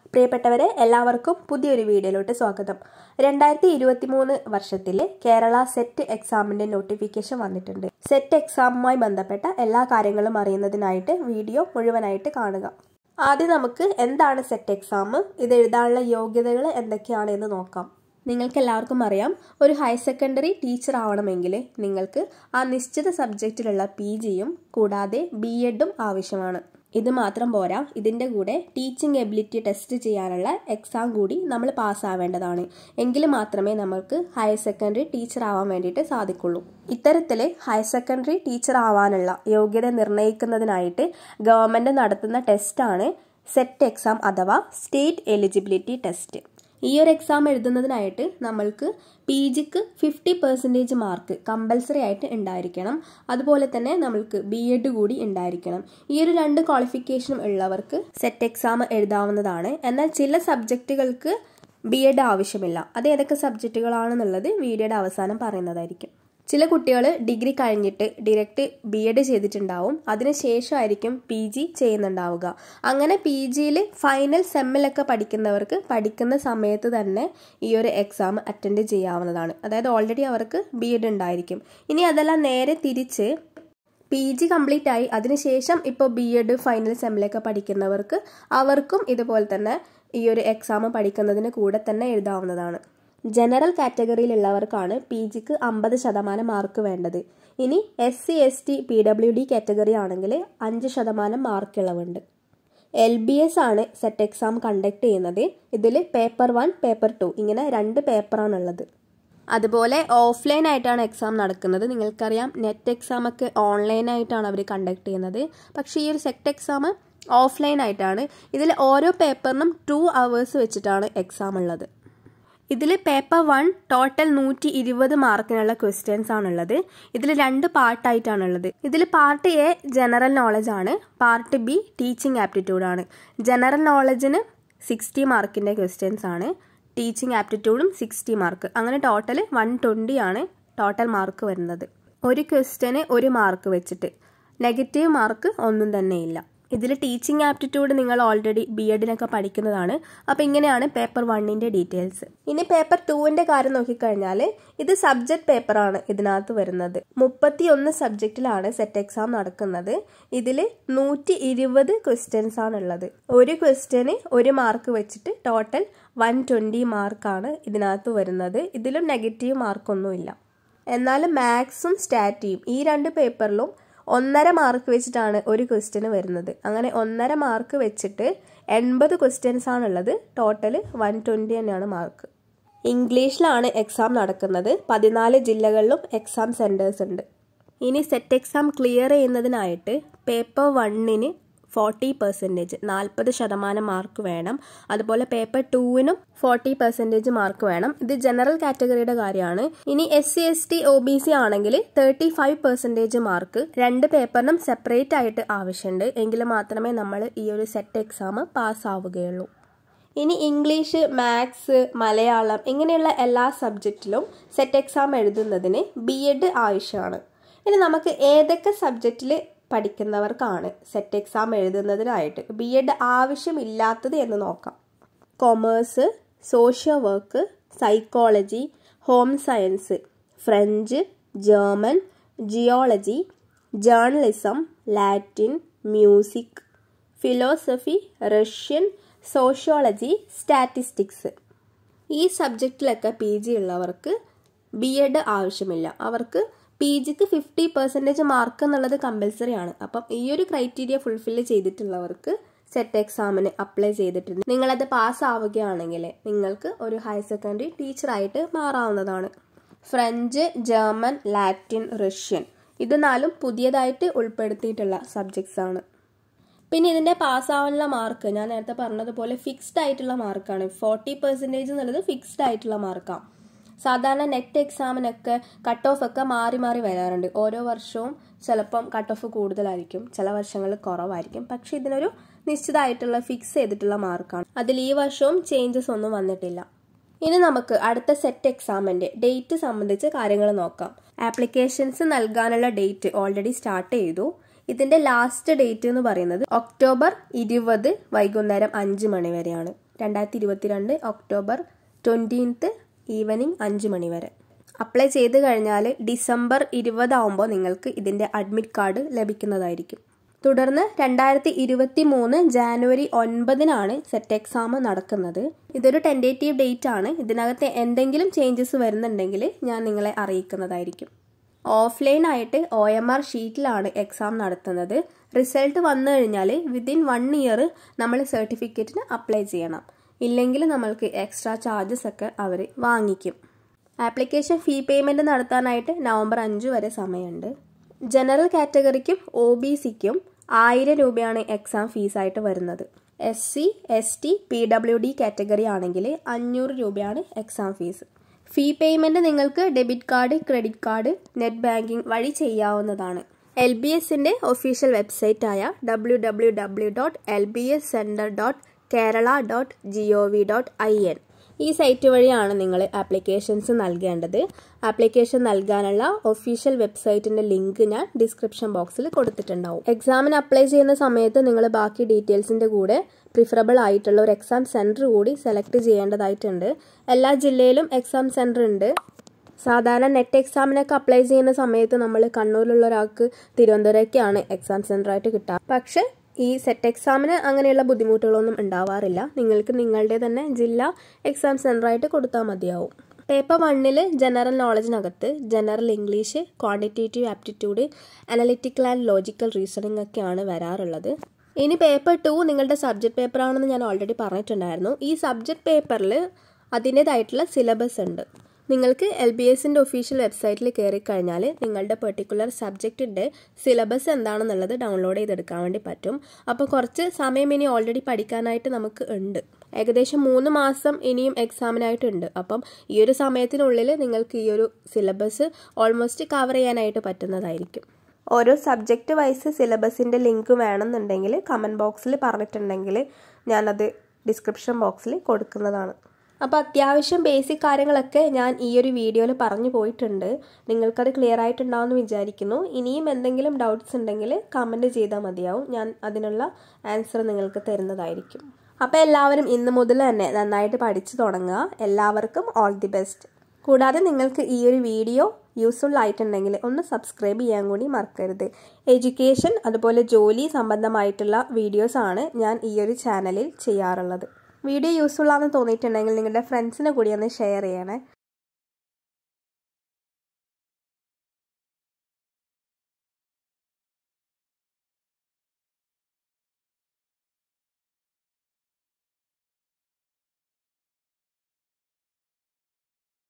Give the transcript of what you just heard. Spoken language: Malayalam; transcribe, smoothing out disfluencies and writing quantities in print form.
പ്രിയപ്പെട്ടവരെ, എല്ലാവർക്കും പുതിയൊരു വീഡിയോയിലോട്ട് സ്വാഗതം. 2023 വർഷത്തിലെ കേരള സെറ്റ് എക്സാമിന്റെ നോട്ടിഫിക്കേഷൻ വന്നിട്ടുണ്ട്. സെറ്റ് എക്സാമുമായി ബന്ധപ്പെട്ട എല്ലാ കാര്യങ്ങളും അറിയുന്നതിനായിട്ട് വീഡിയോ മുഴുവനായിട്ട് കാണുക. ആദ്യം നമുക്ക് എന്താണ് സെറ്റ് എക്സാം, ഇത് എഴുതാനുള്ള യോഗ്യതകൾ എന്തൊക്കെയാണ് എന്ന് നോക്കാം. നിങ്ങൾക്ക് എല്ലാവർക്കും അറിയാം, ഒരു ഹയർ സെക്കൻഡറി ടീച്ചർ ആവണമെങ്കിൽ നിങ്ങൾക്ക് ആ നിശ്ചിത സബ്ജക്റ്റിലുള്ള PGയും കൂടാതെ B.Edഉം ആവശ്യമാണ്. ഇത് മാത്രം പോരാ, ഇതിൻ്റെ കൂടെ ടീച്ചിങ് എബിലിറ്റി ടെസ്റ്റ് ചെയ്യാനുള്ള എക്സാം കൂടി നമ്മൾ പാസ്സാവേണ്ടതാണ്. എങ്കിൽ മാത്രമേ നമുക്ക് ഹയർ സെക്കൻഡറി ടീച്ചർ ആവാൻ വേണ്ടിയിട്ട് സാധിക്കുള്ളൂ. ഇത്തരത്തിൽ ഹയർ സെക്കൻഡറി ടീച്ചർ ആവാനുള്ള യോഗ്യത നിർണ്ണയിക്കുന്നതിനായിട്ട് ഗവൺമെൻറ് നടത്തുന്ന ടെസ്റ്റാണ് സെറ്റ് എക്സാം അഥവാ സ്റ്റേറ്റ് എലിജിബിലിറ്റി ടെസ്റ്റ്. ഈ ഒരു എക്സാം എഴുതുന്നതിനായിട്ട് നമ്മൾക്ക് PGക്ക് 50% മാർക്ക് കമ്പൽസറി ആയിട്ട് ഉണ്ടായിരിക്കണം. അതുപോലെ തന്നെ നമ്മൾക്ക് B.Ed കൂടി ഉണ്ടായിരിക്കണം. ഈ ഒരു 2 ക്വാളിഫിക്കേഷനും ഉള്ളവർക്ക് സെറ്റ് എക്സാം എഴുതാവുന്നതാണ്. എന്നാൽ ചില സബ്ജക്റ്റുകൾക്ക് B.Ed ആവശ്യമില്ല. അത് ഏതൊക്കെ സബ്ജക്റ്റുകളാണെന്നുള്ളത് വീഡിയോയുടെ അവസാനം പറയുന്നതായിരിക്കും. ചില കുട്ടികൾ ഡിഗ്രി കഴിഞ്ഞിട്ട് ഡയറക്റ്റ് B.Ed ചെയ്തിട്ടുണ്ടാവും. അതിനുശേഷമായിരിക്കും PG ചെയ്യുന്നുണ്ടാവുക. അങ്ങനെ PGയിൽ ഫൈനൽ സെമ്മിലൊക്കെ പഠിക്കുന്നവർക്ക് പഠിക്കുന്ന സമയത്ത് തന്നെ ഈ ഒരു എക്സാം അറ്റൻഡ് ചെയ്യാവുന്നതാണ്. അതായത് ഓൾറെഡി അവർക്ക് B.Ed ഉണ്ടായിരിക്കും. ഇനി അതെല്ലാം നേരെ തിരിച്ച് PG കംപ്ലീറ്റ് ആയി അതിനുശേഷം ഇപ്പോൾ B.Ed ഫൈനൽ സെമ്മിലൊക്കെ പഠിക്കുന്നവർക്ക് അവർക്കും ഇതുപോലെ തന്നെ ഈ ഒരു എക്സാം പഠിക്കുന്നതിന് കൂടെ തന്നെ എഴുതാവുന്നതാണ്. ജനറൽ കാറ്റഗറിയിലുള്ളവർക്കാണ് PGക്ക് 50% മാർക്ക് വേണ്ടത്. ഇനി SC ST PWD കാറ്റഗറി ആണെങ്കിൽ 5% മാർക്ക് ഇളവുണ്ട്. LBS ആണ് സെറ്റ് എക്സാം കണ്ടക്ട് ചെയ്യുന്നത്. ഇതിൽ പേപ്പർ 1, പേപ്പർ 2 ഇങ്ങനെ 2 പേപ്പറാണുള്ളത്. അതുപോലെ ഓഫ്ലൈൻ ആയിട്ടാണ് എക്സാം നടക്കുന്നത്. നിങ്ങൾക്കറിയാം, നെറ്റ് എക്സാം ഒക്കെ ഓൺലൈനായിട്ടാണ് അവർ കണ്ടക്ട് ചെയ്യുന്നത്. പക്ഷേ ഈ ഒരു സെറ്റ് എക്സാം ഓഫ്ലൈൻ ആയിട്ടാണ്. ഇതിൽ ഓരോ പേപ്പറിനും 2 hours വെച്ചിട്ടാണ് എക്സാം ഉള്ളത്. ഇതിൽ പേപ്പർ 1 ടോട്ടൽ 120 മാർക്കിനുള്ള ക്വസ്റ്റ്യൻസ് ആണുള്ളത്. ഇതിൽ 2 പാർട്ടായിട്ടാണുള്ളത്. ഇതിൽ പാർട്ട് A ജനറൽ നോളജ് ആണ്, പാർട്ട് B ടീച്ചിങ് ആപ്റ്റിറ്റ്യൂഡ് ആണ്. ജനറൽ നോളജിന് 60 മാർക്കിൻ്റെ ക്വസ്റ്റ്യൻസ് ആണ്, ടീച്ചിങ് ആപ്റ്റിറ്റ്യൂഡും 60 മാർക്ക്. അങ്ങനെ ടോട്ടൽ 120 ആണ് ടോട്ടൽ മാർക്ക് വരുന്നത്. ഒരു ക്വസ്റ്റ്യന് 1 മാർക്ക് വെച്ചിട്ട്, നെഗറ്റീവ് മാർക്ക് ഒന്നും തന്നെ ഇല്ല. ഇതിൽ ടീച്ചിങ് ആപ്റ്റിറ്റ്യൂഡ് നിങ്ങൾ ഓൾറെഡി B.Edനൊക്കെ പഠിക്കുന്നതാണ്. അപ്പോൾ ഇങ്ങനെയാണ് പേപ്പർ 1ൻ്റെ ഡീറ്റെയിൽസ്. ഇനി പേപ്പർ 2ൻ്റെ കാര്യം നോക്കിക്കഴിഞ്ഞാൽ ഇത് സബ്ജക്റ്റ് പേപ്പറാണ് ഇതിനകത്ത് വരുന്നത്. 31 സബ്ജക്റ്റിലാണ് സെറ്റ് എക്സാം നടക്കുന്നത്. ഇതിൽ 120 ക്വസ്റ്റ്യൻസ് ആണുള്ളത്. ഒരു ക്വസ്റ്റ്യന് 1 മാർക്ക് വെച്ചിട്ട് ടോട്ടൽ 120 മാർക്കാണ് ഇതിനകത്ത് വരുന്നത്. ഇതിലും നെഗറ്റീവ് മാർക്കൊന്നുമില്ല. എന്നാൽ മാത്സും സ്റ്റാറ്റിയും ഈ 2 പേപ്പറിലും 1.5 മാർക്ക് വെച്ചിട്ടാണ് ഒരു ക്വസ്റ്റ്യന് വരുന്നത്. അങ്ങനെ 1.5 മാർക്ക് വെച്ചിട്ട് 80 ക്വസ്റ്റ്യൻസ് ആണുള്ളത്. ടോട്ടൽ 120 തന്നെയാണ് മാർക്ക്. ഇംഗ്ലീഷിലാണ് എക്സാം നടക്കുന്നത്. 14 ജില്ലകളിലും എക്സാം സെൻറ്റേഴ്സ് ഉണ്ട്. ഇനി സെറ്റ് എക്സാം ക്ലിയർ ചെയ്യുന്നതിനായിട്ട് പേപ്പർ 1ന് 40% 40% മാർക്ക് വേണം. അതുപോലെ പേപ്പർ 2നും 40% മാർക്ക് വേണം. ഇത് ജനറൽ കാറ്റഗറിയുടെ കാര്യമാണ്. ഇനി SC ST OBC ആണെങ്കിൽ 35% മാർക്ക് 2 പേപ്പറിനും സെപ്പറേറ്റ് ആയിട്ട് ആവശ്യമുണ്ട്. എങ്കിൽ മാത്രമേ നമ്മൾ ഈ ഒരു സെറ്റ് എക്സാം പാസ്സാവുകയുള്ളൂ. ഇനി ഇംഗ്ലീഷ്, മാത്സ്, മലയാളം ഇങ്ങനെയുള്ള എല്ലാ സബ്ജക്റ്റിലും സെറ്റ് എക്സാം എഴുതുന്നതിന് B.Ed ആവശ്യമാണ്. ഇനി നമുക്ക് ഏതൊക്കെ സബ്ജക്റ്റിൽ പഠിക്കുന്നവർക്കാണ് സെറ്റ് എക്സാം എഴുതുന്നതിനായിട്ട് B.Ed ആവശ്യമില്ലാത്തത് എന്ന് നോക്കാം. Commerce, social work, psychology, home science, French, German, geology, journalism, Latin, music, philosophy, Russian, sociology, statistics. ഈ സബ്ജക്റ്റിലൊക്കെ PG ഉള്ളവർക്ക് B.Ed ആവശ്യമില്ല. അവർക്ക് PGക്ക് 50% മാർക്ക് എന്നുള്ളത് കമ്പൽസറി ആണ്. അപ്പം ഈ ഒരു ക്രൈറ്റീരിയ ഫുൾഫില്ല് ചെയ്തിട്ടുള്ളവർക്ക് സെറ്റ് എക്സാമിന് അപ്ലൈ ചെയ്തിട്ടുണ്ട്. നിങ്ങളത് പാസ്സാവുകയാണെങ്കിൽ നിങ്ങൾക്ക് ഒരു ഹയർ സെക്കൻഡറി ടീച്ചറായിട്ട് മാറാവുന്നതാണ്. ഫ്രഞ്ച്, ജർമ്മൻ, ലാറ്റിൻ, റഷ്യൻ ഇത് 4 പുതിയതായിട്ട് ഉൾപ്പെടുത്തിയിട്ടുള്ള സബ്ജക്ട്സ് ആണ്. പിന്നെ ഇതിൻ്റെ പാസ്സാവാനുള്ള മാർക്ക് ഞാൻ നേരത്തെ പറഞ്ഞതുപോലെ ഫിക്സ്ഡ് ആയിട്ടുള്ള മാർക്കാണ്. 40% എന്നുള്ളത് ഫിക്സ്ഡ് ആയിട്ടുള്ള മാർക്കാണ്. സാധാരണ നെറ്റ് എക്സാമിനൊക്കെ കട്ട് ഓഫ് ഒക്കെ മാറി മാറി വരാറുണ്ട്. ഓരോ വർഷവും ചിലപ്പം കട്ട് ഓഫ് കൂടുതലായിരിക്കും, ചില വർഷങ്ങളിൽ കുറവായിരിക്കും. പക്ഷെ ഇതിനൊരു നിശ്ചിതമായിട്ടുള്ള ഫിക്സ് ചെയ്തിട്ടുള്ള മാർക്കാണ്. അതിൽ ഈ വർഷവും ചേഞ്ചസ് ഒന്നും വന്നിട്ടില്ല. ഇനി നമുക്ക് അടുത്ത സെറ്റ് എക്സാമിൻ്റെ ഡേറ്റ് സംബന്ധിച്ച് കാര്യങ്ങൾ നോക്കാം. ആപ്ലിക്കേഷൻസ് നൽകാനുള്ള ഡേറ്റ് ഓൾറെഡി സ്റ്റാർട്ട് ചെയ്തു. ഇതിൻ്റെ ലാസ്റ്റ് ഡേറ്റ് എന്ന് പറയുന്നത് ഒക്ടോബർ 20 വൈകുന്നേരം 5 മണി വരെയാണ്. 2022 ഒക്ടോബർ 20 ഈവനിങ് 5 മണി വരെ. അപ്ലൈ ചെയ്ത് കഴിഞ്ഞാൽ ഡിസംബർ 20 ആകുമ്പോൾ നിങ്ങൾക്ക് ഇതിൻ്റെ അഡ്മിറ്റ് കാർഡ് ലഭിക്കുന്നതായിരിക്കും. തുടർന്ന് 2023 ജാനുവരി 9 സെറ്റ് എക്സാം നടക്കുന്നത്. ഇതൊരു ടെൻറ്റേറ്റീവ് ഡേറ്റ് ആണ്. ഇതിനകത്ത് എന്തെങ്കിലും ചേഞ്ചസ് വരുന്നുണ്ടെങ്കിൽ ഞാൻ നിങ്ങളെ അറിയിക്കുന്നതായിരിക്കും. ഓഫ്ലൈനായിട്ട് OMR ഷീറ്റിലാണ് എക്സാം നടത്തുന്നത്. റിസൾട്ട് വന്നു കഴിഞ്ഞാൽ വിതിൻ 1 ഇയർ നമ്മൾ സർട്ടിഫിക്കറ്റിന് അപ്ലൈ ചെയ്യണം. ഇല്ലെങ്കിൽ നമ്മൾക്ക് എക്സ്ട്രാ ചാർജസ് ഒക്കെ അവർ വാങ്ങിക്കും. ആപ്ലിക്കേഷൻ ഫീ പേയ്മെൻറ്റ് നടത്താനായിട്ട് നവംബർ 5 വരെ സമയമുണ്ട്. ജനറൽ കാറ്റഗറിക്കും OBCക്കും 1000 രൂപയാണ് എക്സാം ഫീസായിട്ട് വരുന്നത്. SC, ST, PWD കാറ്റഗറി ആണെങ്കിൽ 500 രൂപയാണ് എക്സാം ഫീസ്. ഫീ പേയ്മെൻറ്റ് നിങ്ങൾക്ക് debit card, credit card, net banking വഴി ചെയ്യാവുന്നതാണ്. LBSൻ്റെ ഒഫീഷ്യൽ വെബ്സൈറ്റായ www.lbscenter.kerala.gov.in ഈ സൈറ്റ് വഴിയാണ് നിങ്ങൾ ആപ്ലിക്കേഷൻസ് നൽകേണ്ടത്. ആപ്ലിക്കേഷൻ നൽകാനുള്ള ഒഫീഷ്യൽ വെബ്സൈറ്റിൻ്റെ ലിങ്ക് ഞാൻ ഡിസ്ക്രിപ്ഷൻ ബോക്സിൽ കൊടുത്തിട്ടുണ്ടാവും. എക്സാമിന് അപ്ലൈ ചെയ്യുന്ന സമയത്ത് നിങ്ങൾ ബാക്കി ഡീറ്റെയിൽസിൻ്റെ കൂടെ പ്രിഫറബിൾ ആയിട്ടുള്ള ഒരു എക്സാം സെൻറ്റർ കൂടി സെലക്ട് ചെയ്യേണ്ടതായിട്ടുണ്ട്. എല്ലാ ജില്ലയിലും എക്സാം സെൻറ്റർ ഉണ്ട്. സാധാരണ നെറ്റ് എക്സാമിനൊക്കെ അപ്ലൈ ചെയ്യുന്ന സമയത്ത് നമ്മൾ കണ്ണൂരിലുള്ള ഒരാൾക്ക് തിരുവനന്തപുരമൊക്കെയാണ് എക്സാം സെൻറ്ററായിട്ട് കിട്ടുക. പക്ഷേ ഈ സെറ്റ് എക്സാമിന് അങ്ങനെയുള്ള ബുദ്ധിമുട്ടുകളൊന്നും ഉണ്ടാവാറില്ല. നിങ്ങൾക്ക് നിങ്ങളുടെ തന്നെ ജില്ല എക്സാം സെൻറ്ററായിട്ട് കൊടുത്താൽ മതിയാവും. പേപ്പർ 1 ജനറൽ നോളജിനകത്ത് general English, quantitative aptitude, analytical and logical reasoning ഒക്കെയാണ് വരാറുള്ളത്. ഇനി പേപ്പർ 2 നിങ്ങളുടെ സബ്ജക്റ്റ് പേപ്പറാണെന്ന് ഞാൻ ഓൾറെഡി പറഞ്ഞിട്ടുണ്ടായിരുന്നു. ഈ സബ്ജക്റ്റ് പേപ്പറിൽ അതിൻ്റേതായിട്ടുള്ള സിലബസ് ഉണ്ട്. നിങ്ങൾക്ക് LBSൻ്റെ ഒഫീഷ്യൽ വെബ്സൈറ്റിൽ കയറി കഴിഞ്ഞാൽ നിങ്ങളുടെ പെർട്ടിക്കുലർ സബ്ജക്റ്റിൻ്റെ സിലബസ് എന്താണെന്നുള്ളത് ഡൗൺലോഡ് ചെയ്തെടുക്കാൻ വേണ്ടി പറ്റും. അപ്പോൾ കുറച്ച് സമയം ഇനി ഓൾറെഡി പഠിക്കാനായിട്ട് നമുക്ക് ഉണ്ട്. ഏകദേശം 3 മാസം ഇനിയും എക്സാമിനായിട്ടുണ്ട്. അപ്പം ഈ ഒരു സമയത്തിനുള്ളിൽ നിങ്ങൾക്ക് ഈ ഒരു സിലബസ് ഓൾമോസ്റ്റ് കവർ ചെയ്യാനായിട്ട് പറ്റുന്നതായിരിക്കും. ഓരോ സബ്ജക്റ്റ് വൈസ് സിലബസിൻ്റെ ലിങ്ക് വേണമെന്നുണ്ടെങ്കിൽ കമൻറ്റ് ബോക്സിൽ പറഞ്ഞിട്ടുണ്ടെങ്കിൽ ഞാനത് ഡിസ്ക്രിപ്ഷൻ ബോക്സിൽ കൊടുക്കുന്നതാണ്. അപ്പോൾ അത്യാവശ്യം ബേസിക് കാര്യങ്ങളൊക്കെ ഞാൻ ഈ ഒരു വീഡിയോയിൽ പറഞ്ഞു പോയിട്ടുണ്ട്. നിങ്ങൾക്കത് ക്ലിയർ ആയിട്ടുണ്ടാവുമെന്ന് വിചാരിക്കുന്നു. ഇനിയും എന്തെങ്കിലും ഡൗട്ട്സ് ഉണ്ടെങ്കിൽ കമൻറ്റ് ചെയ്താൽ മതിയാവും. ഞാൻ അതിനുള്ള ആൻസർ നിങ്ങൾക്ക് തരുന്നതായിരിക്കും. അപ്പോൾ എല്ലാവരും ഇന്ന് മുതൽ തന്നെ നന്നായിട്ട് പഠിച്ചു തുടങ്ങുക. എല്ലാവർക്കും ഓൾ ദി ബെസ്റ്റ്. കൂടാതെ നിങ്ങൾക്ക് ഈ ഒരു വീഡിയോ യൂസ്ഫുൾ ആയിട്ടുണ്ടെങ്കിൽ ഒന്ന് സബ്സ്ക്രൈബ് ചെയ്യാൻ കൂടി മറക്കരുത്. എഡ്യൂക്കേഷൻ അതുപോലെ ജോലി സംബന്ധമായിട്ടുള്ള വീഡിയോസാണ് ഞാൻ ഈ ഒരു ചാനലിൽ ചെയ്യാറുള്ളത്. വീഡിയോ യൂസ്ഫുൾ ആണെന്ന് തോന്നിയിട്ടുണ്ടെങ്കിൽ നിങ്ങളുടെ ഫ്രണ്ട്സിന് കൂടി ഒന്ന് ഷെയർ ചെയ്യണേ.